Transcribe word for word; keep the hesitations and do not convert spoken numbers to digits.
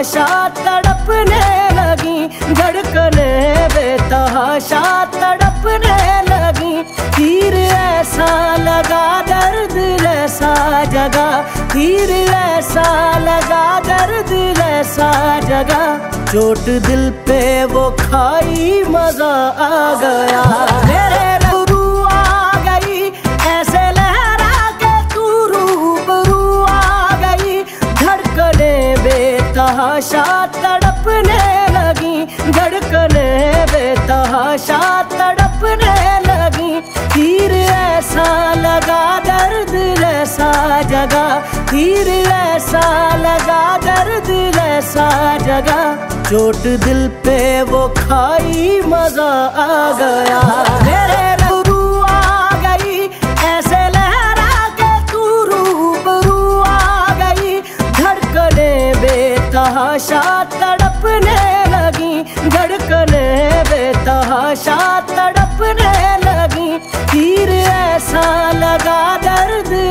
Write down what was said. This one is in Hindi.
बेतहाशा तड़पने लगी, धड़कने बेतहाशा तड़पने लगी। तीर ऐसा लगा दर्द ऐसा जगा, तीर ऐसा लगा दर्द ऐसा जगा। चोट दिल पे वो खाई मजा आ गया, मेरे रूबरू आ गई ऐसे लहरा के तू रूबरू आ गई। धड़कने बेतहाशा तड़पने लगी, धड़कने बेतहाशा तड़पने लगी। तीर ऐसा लगा दर्द ऐसा जगा, तीर ऐसा लगा दर्द ऐसा जगा। चोट दिल पे वो खाई मजा आ गया, मेरे रूबरू आ गई ऐसे लहरा के तू रूबरू आ गई। धड़कने बेतहाशा तड़पने लगी, धड़कने बेतहाशा तड़पने लगी। तीर ऐसा लगा दर्द